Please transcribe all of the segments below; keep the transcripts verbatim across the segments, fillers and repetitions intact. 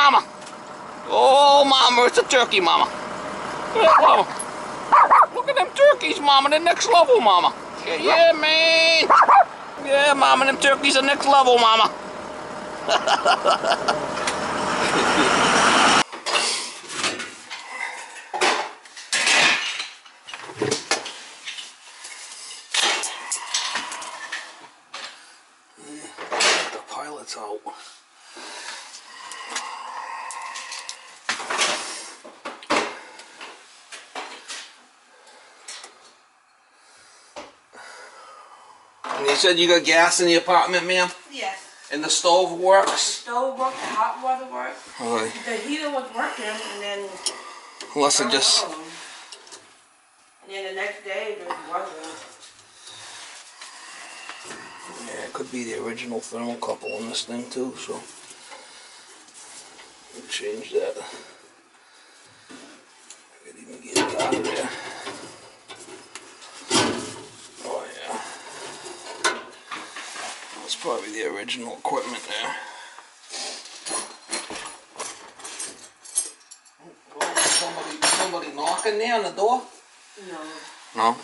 mama. Oh, mama, it's a turkey, mama. Yeah, mama. Look at them turkeys, mama. The next level, mama. Yeah, yeah, man. Yeah, mama, them turkeys are next level, mama. The pilot's out. And you said you got gas in the apartment, ma'am? Yes. And the stove works? The stove worked, the hot water worked. Right. The heater was working, and then... Unless it just... And then the next day, it just wasn't. Yeah, it could be the original thermocouple in this thing too, so... We'll change that. I could even get it out of there. Oh yeah. That's probably the original equipment there. Oh, somebody, somebody knocking there on the door? No. No?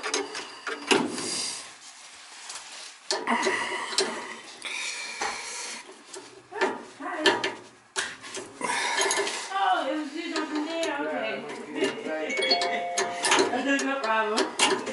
Oh, it was you from there, okay. No problem.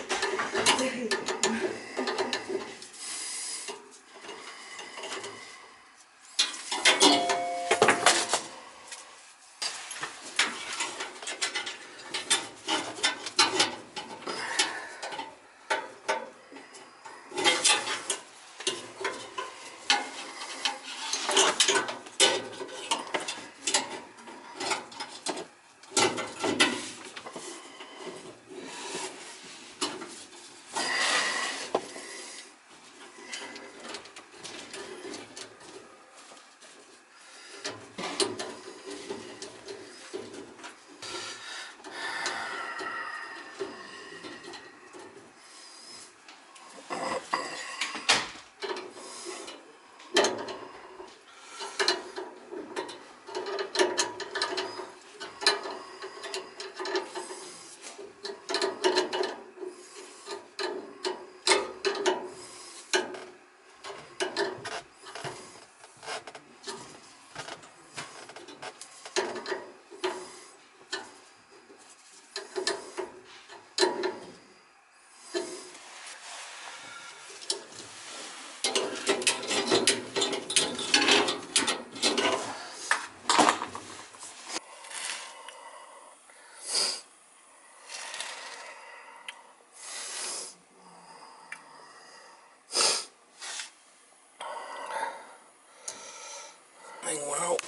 Thing went out.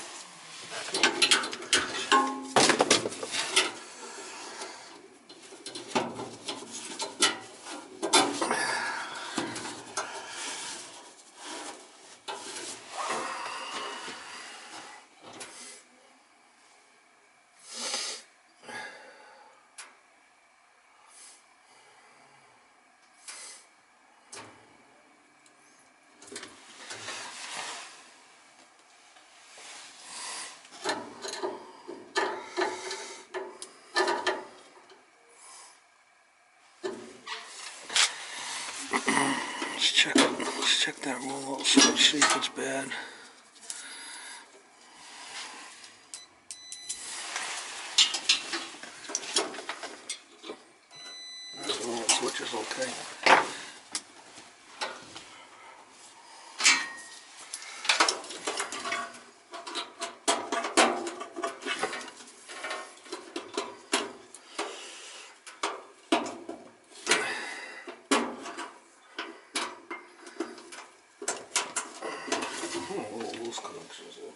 Let's check it. Let's check that roll out, so let's see if it's bad. That's all, the switch is okay. Oh, a little loose connections there.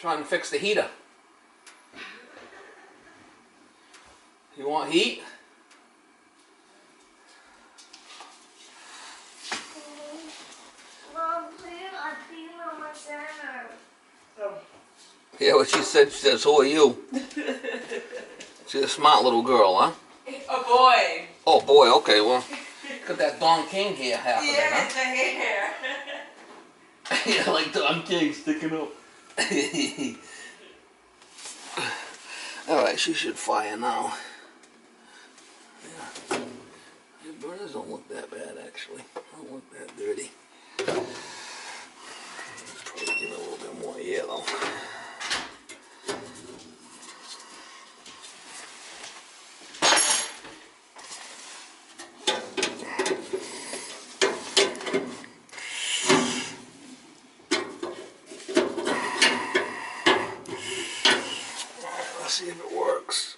Trying to fix the heater. You want heat? Mom, please, I feel on my center. Oh. Yeah, what she said, she says, who are you? She's a smart little girl, huh? A boy. Oh boy, okay, well, got that Don King hair happening, Yeah, it's the hair. huh? Yeah, like Don King sticking up. Alright, she should fire now. Yeah. The burners don't look that bad, actually. Don't look that dirty. Probably give it a little bit more air, though. See if it works.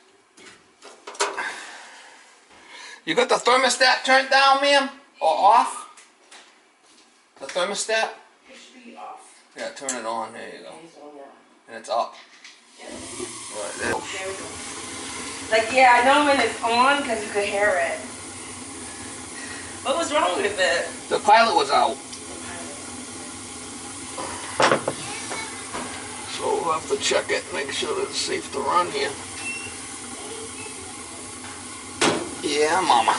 You got the thermostat turned down, ma'am? Or off? The thermostat? It should be off. Yeah, turn it on. There you go. He's on now. And it's up. Yeah. Right there. There we go. Like, yeah, I know when it's on because you could hear it. What was wrong with it? The pilot was out. So we'll have to check it, make sure that it's safe to run here. Yeah, mama.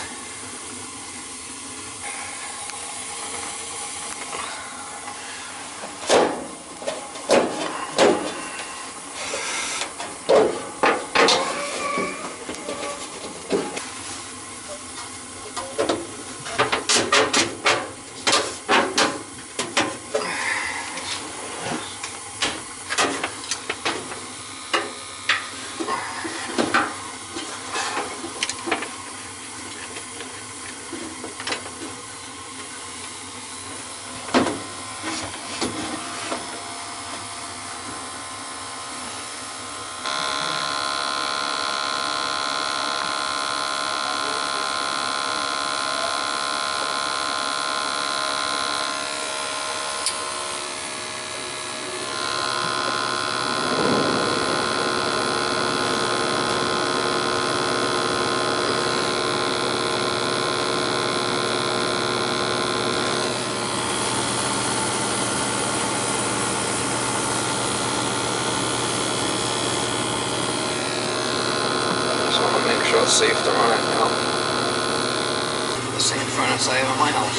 It's safe to run it now. The same furnace I have in my house.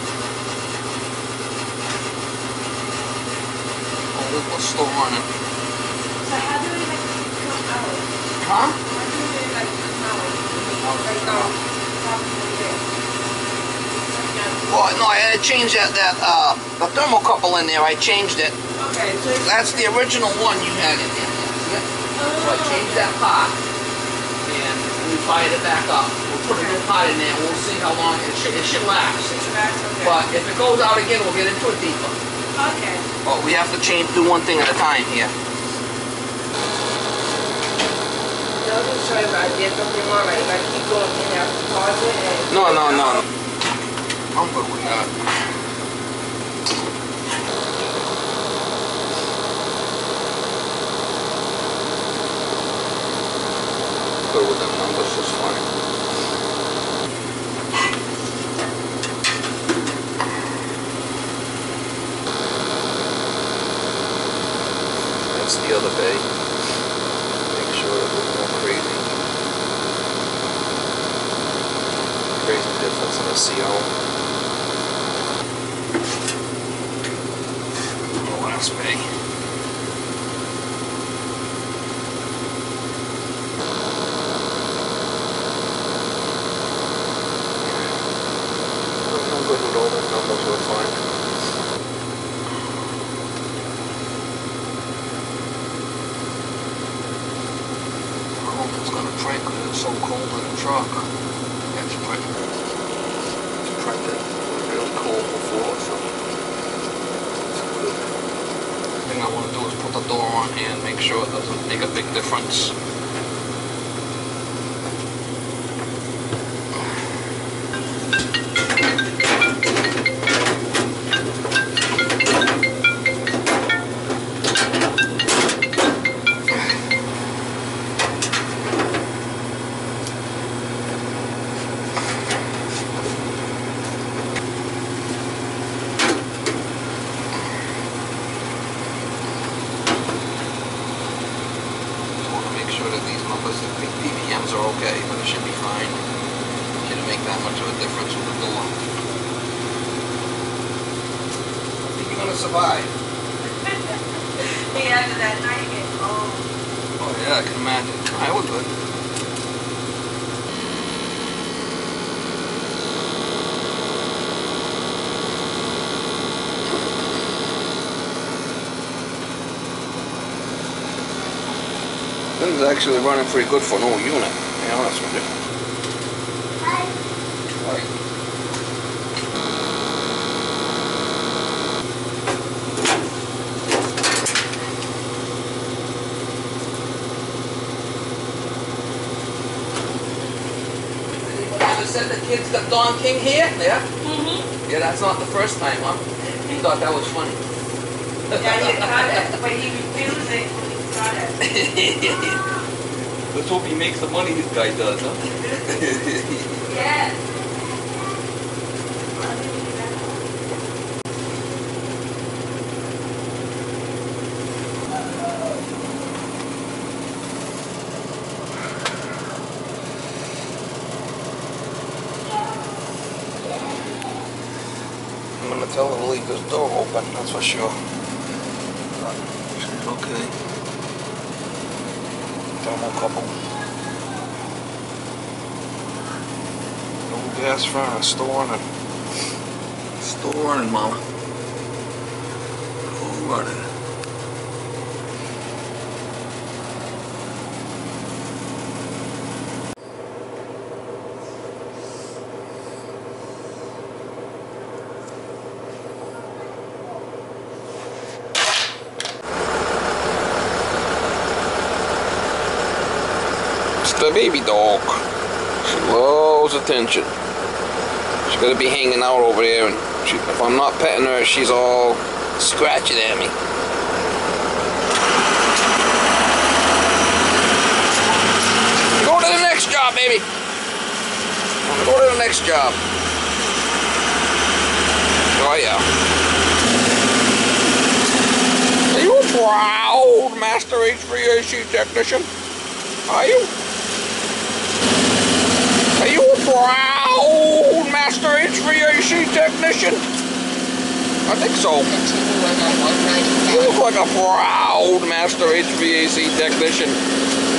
Oh, it was still running. So how do we like come out? Huh? How do we like come out? Like, um, top of the day. Well, no, I had to change that, that, uh, the thermocouple in there, I changed it. Okay, so That's the original one you had in there. Yep. So I changed that part, and we fired it back up. We'll put a new part in there, we'll see how long it should, it should last. it's back, okay. But if it goes out again, we'll get into it deeper. Okay. But we have to change, do one thing at a time here. No, I'm just trying to get something more right. If I keep going in, I have to pause it and... No, no, no. I'm good with that. Good with them numbers, just fine. That's the other bay. Make sure it looks more crazy. Crazy difference in the C O. The last bay. I'm good with all the numbers, we're fine. I hope it's gonna print because it's so cold in the truck. It's print. It's printed real cold before, so it's good. The thing I want to do is put the door on here and make sure it doesn't make a big difference. that much of a difference with the door. I think you're gonna survive. Hey, after that night, you get cold. Oh yeah, I can imagine. I would do it. This is actually running pretty good for an old unit, to be honest with you. Hi. Right. Anybody ever said the kids got Don King here? Yeah? Mm-hmm. Yeah, that's not the first time, huh? You thought that was funny. Yeah, he cut it, but he refused it when he cut it. Let's hope he makes the money this guy does, huh? Yes. I'm gonna tell her to leave this door open, that's for sure. She's okay. Thermal couple. No gas furnace, still running. Still running, Mama. Still running. The baby dog. She loves attention. She's gonna be hanging out over there, and she, if I'm not petting her, she's all scratching at me. Go to the next job, baby. Go to the next job. Oh yeah. Are you a proud master H V A C technician? Are you? Are you a proud master H V A C technician? I think so. You look like a proud master H V A C technician.